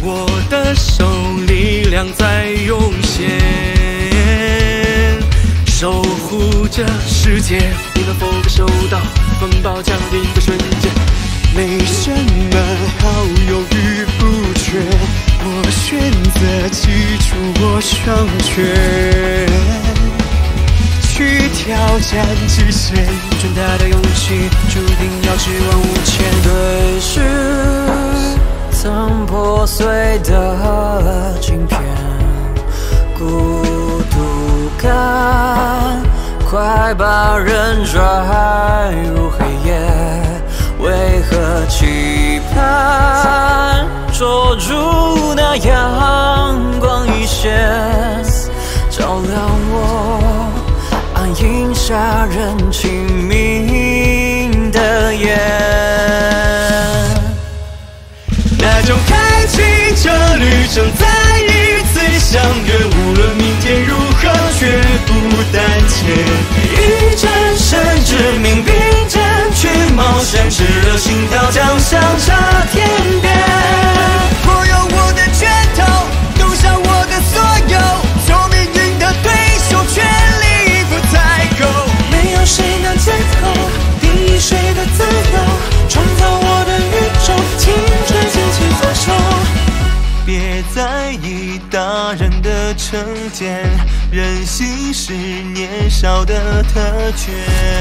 我的手力量在涌现，守护着世界。你能否感受到风暴降临的瞬间？ 没什么好犹豫不决，我选择记住我双拳，去挑战极限。 巨大的勇气，注定要去往无前。 对视曾破碎的镜片，孤独感快把人拽入黑夜。为何期盼捉住那阳光一线，照亮我暗影下人清明的眼？ 那就开启这旅程，再一次相约。无论明天如何，绝不胆怯。 一战胜致命，并肩去冒险，炽热心跳将响彻天边。 我有我的拳头，赌上我的所有，做命运的对手，全力不太够。 没有谁能最后定义谁的自由，创造我的宇宙，青春尽情左手。 别在意大人的成见，任性是年少的特权。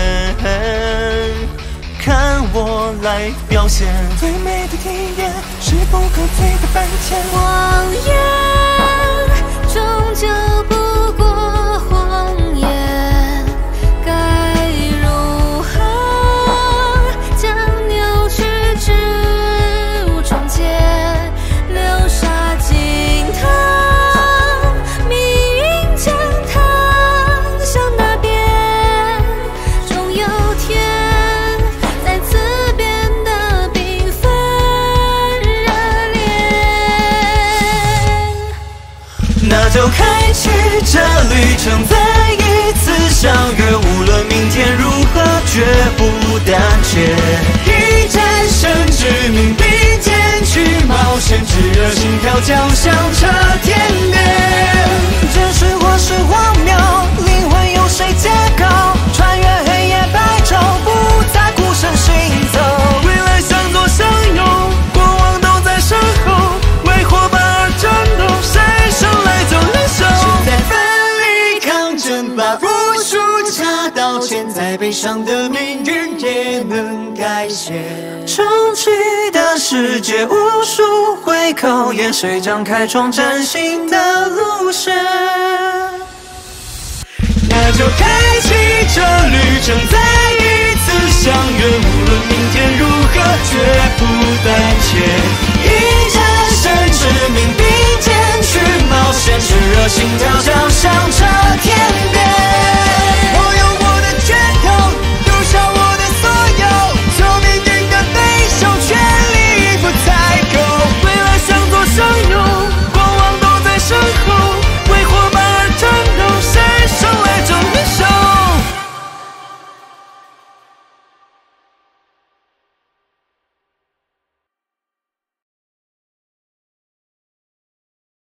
看我来表现， 最美的体验是不可摧的本钱。 谎言终究不过谎言，该如何将扭曲之物重建，留下惊叹，命运将它向那边，终有天再次变得缤纷热烈。 那就开启这旅程，再一次相约。无论明天如何，绝不胆怯。 一战胜致命，并肩去冒险，炽热心跳将响彻天边。 真实或是荒谬，灵魂由谁解构？穿越黑夜白昼，不再孤身行走。 未来向左相拥，过往都在身后，为伙伴而战斗，谁生来就领袖？现在奋力抗争，把无数插刀嵌在背上的命运也能改写。 重启的世界，无数回考验，谁将开创崭新的路线？ 那就开启这旅程，再一次相约。无论明天如何，绝不胆怯。一战胜致命，